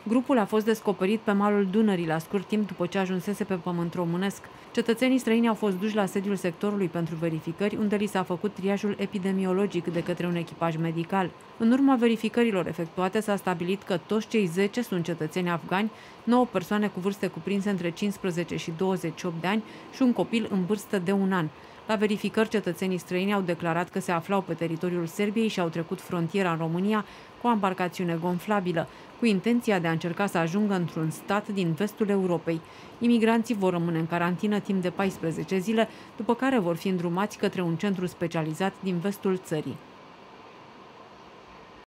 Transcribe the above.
Grupul a fost descoperit pe malul Dunării la scurt timp după ce ajunsese pe pământ românesc. Cetățenii străini au fost duși la sediul sectorului pentru verificări, unde li s-a făcut triajul epidemiologic de către un echipaj medical. În urma verificărilor efectuate s-a stabilit că toți cei 10 sunt cetățeni afgani, 9 persoane cu vârste cuprinse între 15 și 28 de ani și un copil în vârstă de 1 an. La verificări, cetățenii străini au declarat că se aflau pe teritoriul Serbiei și au trecut frontiera în România cu o embarcațiune gonflabilă, cu intenția de a încerca să ajungă într-un stat din vestul Europei. Imigranții vor rămâne în carantină timp de 14 zile, după care vor fi îndrumați către un centru specializat din vestul țării.